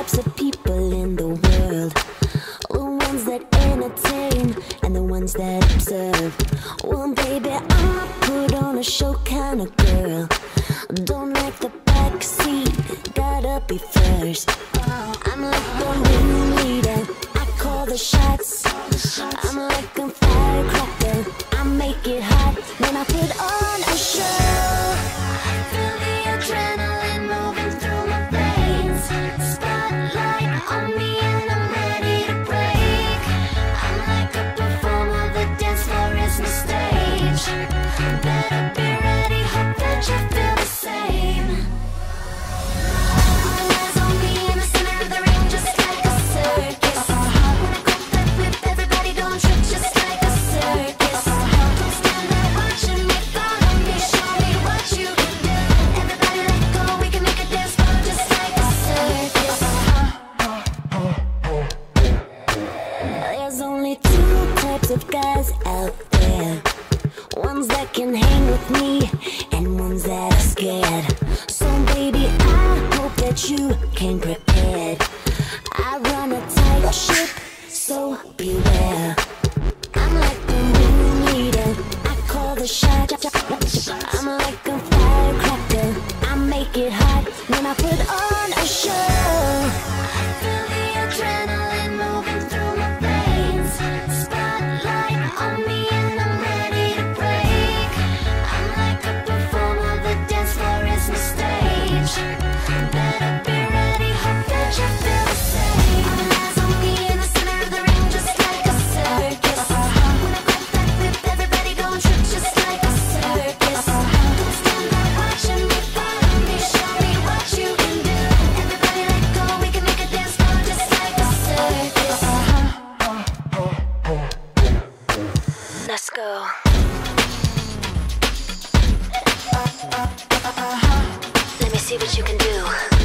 types of people in the world. The ones that entertain and the ones that observe. Well, baby, I'm a put on a show kind of girl. Don't like the back seat, gotta be first. I'm like the ringleader, I call the shots. I'm like a firecracker, I make it hot when I put on a show. Feel the adrenaline moving through my veins. Spotlight on me and I'm ready to break. I'm like a performer, the dance floor is my stage. Better be ready, hope that you feel the same. All eyes on me in the center of the ring, just like a circus. When I grab that whip, everybody don't trip, just like a circus. Don't stand there watching me, follow me, show me what you can do. Everybody let go, we can make a dance floor just like a circus. There's only two types of guys out there. Ones that can hang with me and ones that are scared. So baby, I hope that you came prepared. I run a tight ship, so beware. I'm like the ringleader, I call the shot. I'm like a firecracker, I make it hot when I put on a show. Feel the adrenaline moving through my veins. Spotlight on me and I'm ready to break. I'm like a performer, the dance floor is my stage. Better be ready, hope that you feel the same. All eyes on me in the center of the ring, just like a circus. When I grab that whip, everybody don't trip, just like a circus. Don't stand there watching me, follow me, show me what you can do. Everybody let go, we can make a dance floor just like a circus. Let's go. Let me see what you can do.